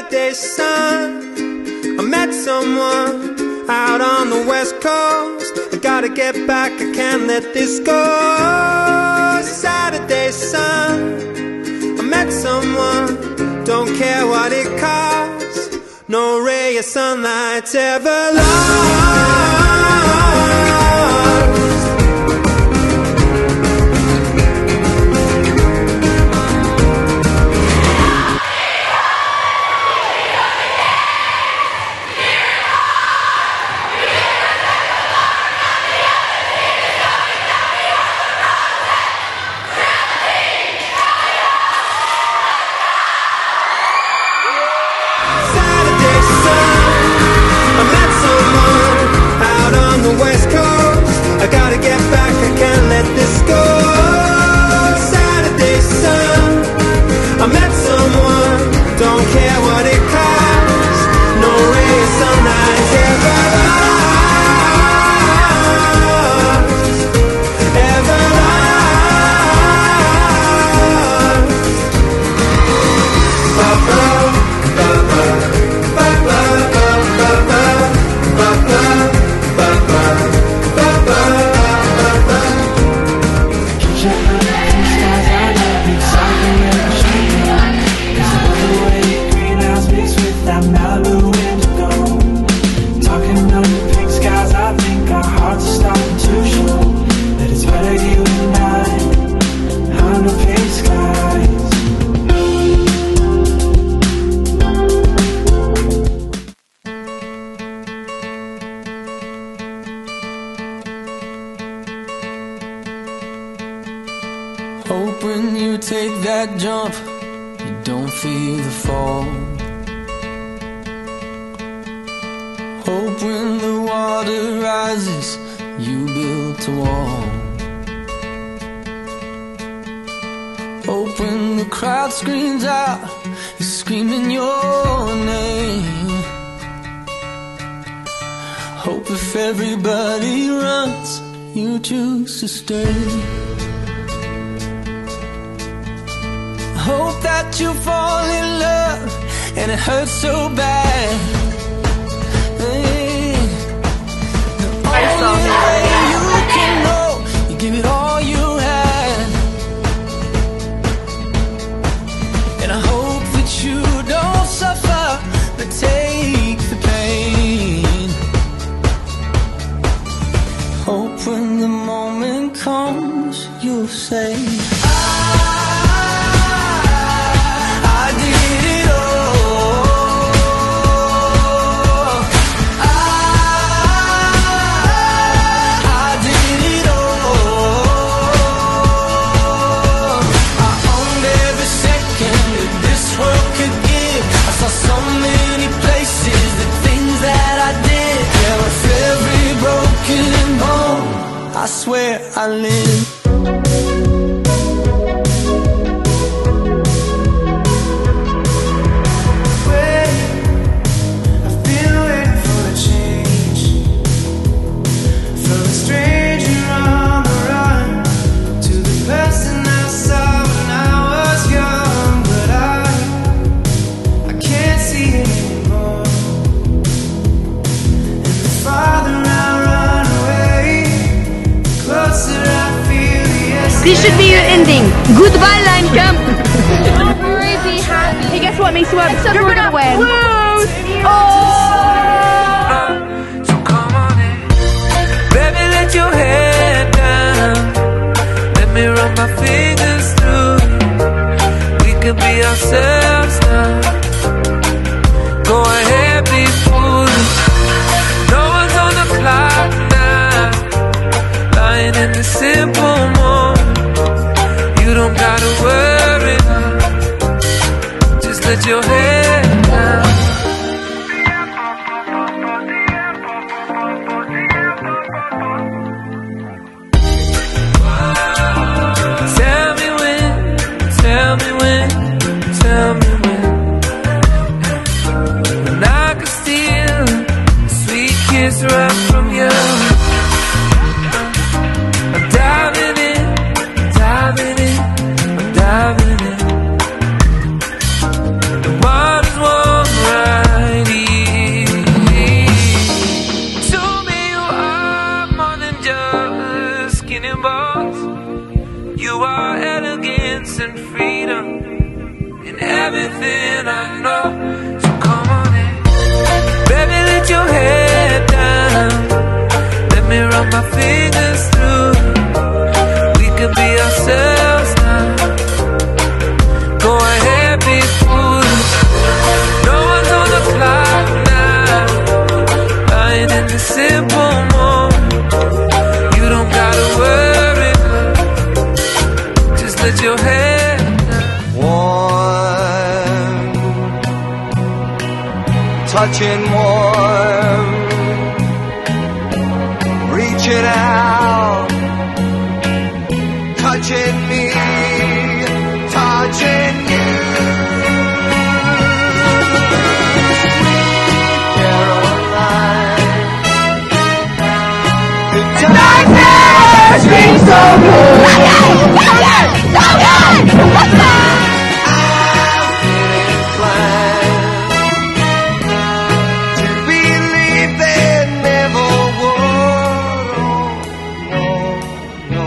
Saturday sun, I met someone out on the west coast. I gotta get back, I can't let this go. Saturday sun, I met someone, don't care what it costs. No ray of sunlight's ever lost. I gotta get back, I can't let this go. Saturday sun, I met someone, don't care what it costs. No ray of sunlight ever lost, ever lost. Ba-ba, ba-ba, ba-ba, ba-ba, ba-ba, ba-ba. Hope when you take that jump, you don't feel the fall. Hope when the water rises, you build a wall. Hope when the crowd screams out, you're screaming your name. Hope if everybody runs, you choose to stay. Hope that you fall in love and it hurts so bad. Hey, the only way you can know, you give it all you had. And I hope that you don't suffer, but take the pain. Hope when the moment comes, you'll say, I swear I live. This should be your ending. Goodbye, Line Camp. Very be happy. Hey, guess what? Makes you you're gonna win. Lose. Oh. So come on in, baby, let your head down. Let me run my fingers through. We can be ourselves now. Go ahead, be foolish. No one's on the clock now. Lying in the simple moment. You don't gotta worry, just let your head down. Tell me when, tell me when, tell me when. And I can steal a sweet kiss right from you. I'm diving in, diving in, I'm diving in. everything I know. So come on in, baby, let your head down. Let me run my fingers through. We could be ourselves now. Go ahead, be foolish. No one's on the clock now. Lying in the simple moment. You don't gotta worry. Just let your head down. Warm, touching warm, reaching out, touching me, touching you. Caroline, the darkness feels so good. So good! I'm feeling inclined to believe there never was. No, no.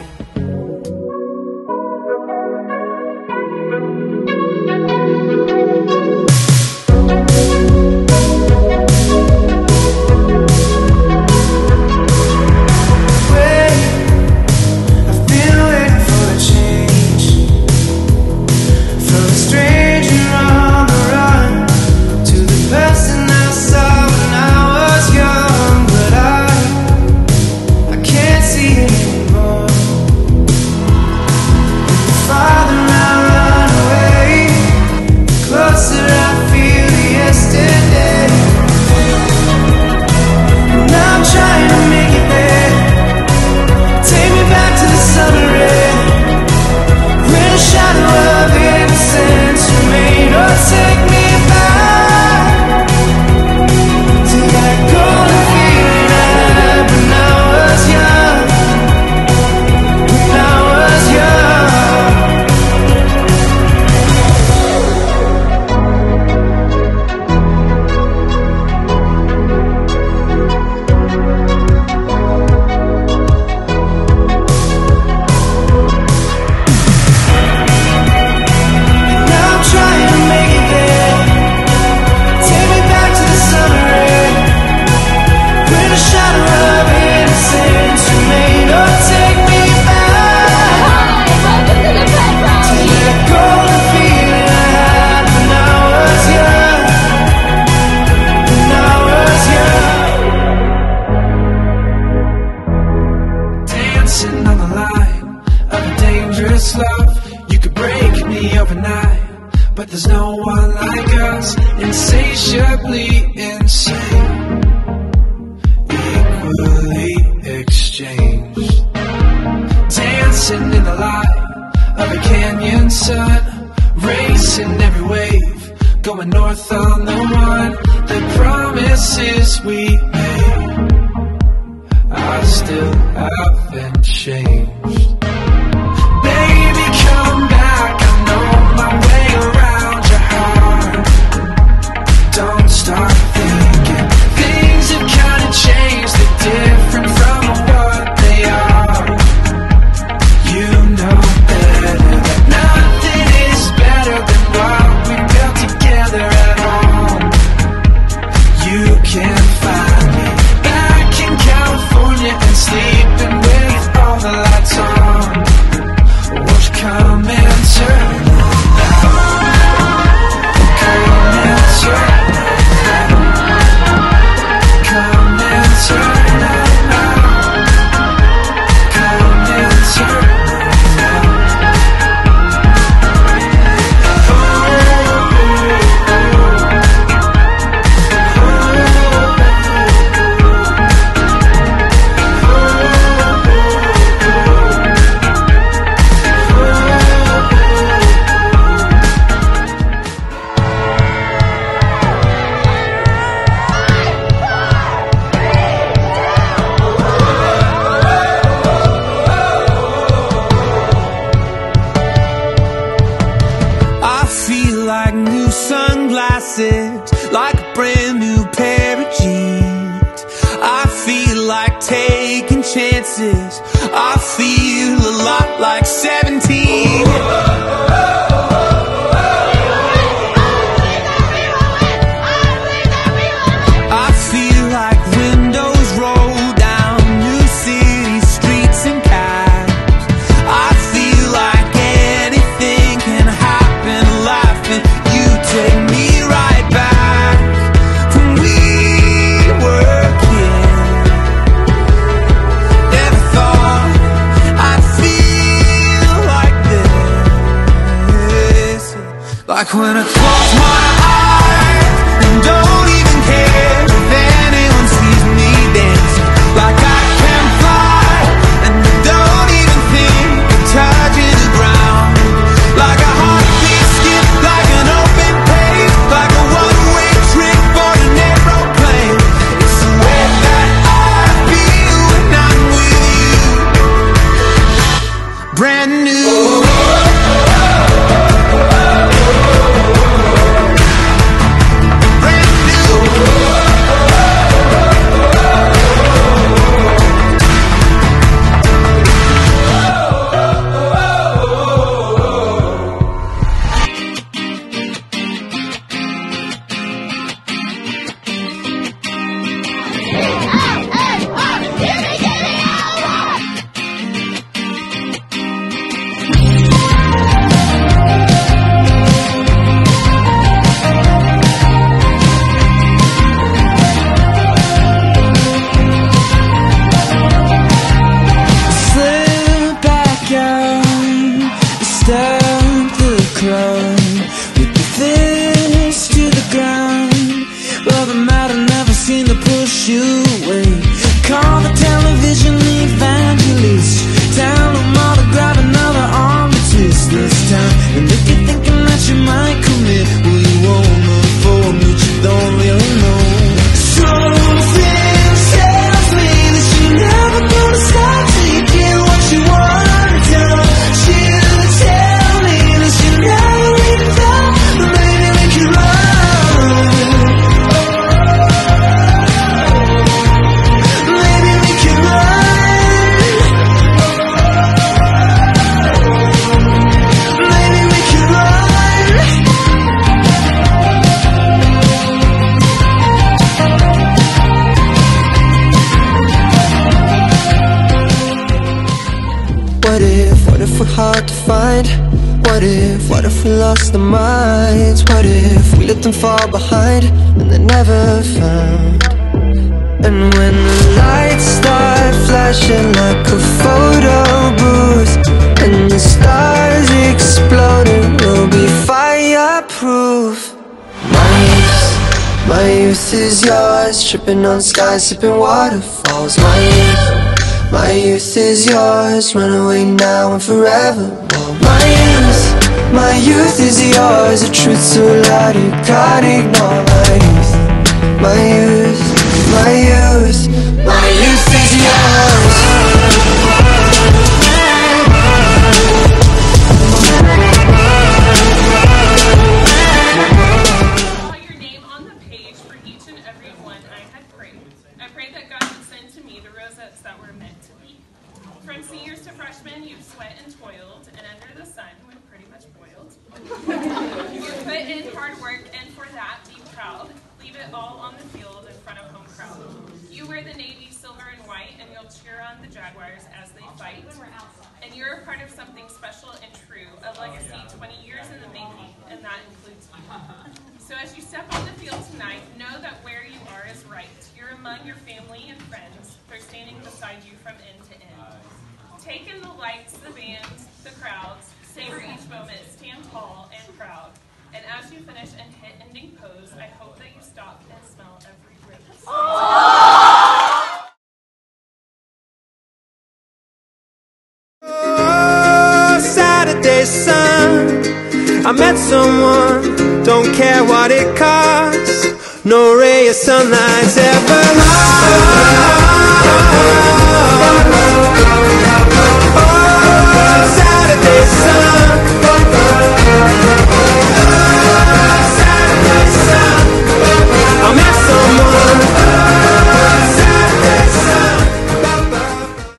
But there's no one like us, insatiably insane, equally exchanged. Dancing in the light of a canyon sun, racing every wave, going north on the one. The promises we made, I still haven't changed. Baby, come back, I know my way around your heart. Don't start thinking things have kinda changed, they're different from what they are. You know better that nothing is better than what we built together at home. You can find me back in California and sleeping with all the lights on. Won't you come and turn now? Come and turn now. Come and turn now. Come and turn now. I feel like new sunglasses, like a brand new pair of jeans. I feel like taking chances. I feel a lot like 17. and you take me right back when we were kids. Never thought I'd feel like this, like when I close my eyes and don't even care if anyone sees me dancing, like I can fly and don't even think of touching the ground, like a heartbeat skip, like an open page, like a one-way trip on an aeroplane. It's the way that I feel when I'm with you, brand new. What if we're hard to find? What if we lost our minds? What if we let them fall behind and they're never found? And when the lights start flashing like a photo booth and the stars exploding, we'll be fireproof. My youth is yours, tripping on skies, sipping waterfalls. My youth is yours, run away now and forever. Whoa. My youth is yours, a truth so loud you can't ignore. My youth is yours. From seniors to freshmen, you've sweat and toiled, and under the sun, when pretty much boiled. You've put in hard work, and for that, be proud. Leave it all on the field in front of home crowd. You wear the Navy silver and white, and you'll cheer on the Jaguars as they fight. And you're a part of something special and true, a legacy 20 years in the making, and that includes you. So as you step on the field tonight, know that where you are is right. You're among your family and friends. They're standing beside you from end to end. Take in the lights, the bands, the crowds, savor each moment, stand tall and proud. And as you finish and hit ending pose, I hope that you stop and smell every rose. Oh, Saturday sun, I met someone, don't care what it costs. No ray of sunlight's ever